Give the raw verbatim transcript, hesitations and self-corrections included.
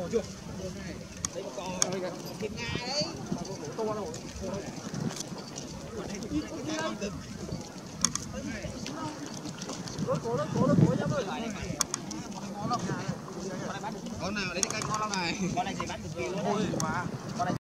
chưa? Đấy một con thịt Nga đấy. To đâu. Rốt cổ, rốt cổ, rốt cổ nhá ơi. Con nào đấy cái canh ngon lắm này. Con này thì bán cực kỳ luôn. Ôi quá. Con này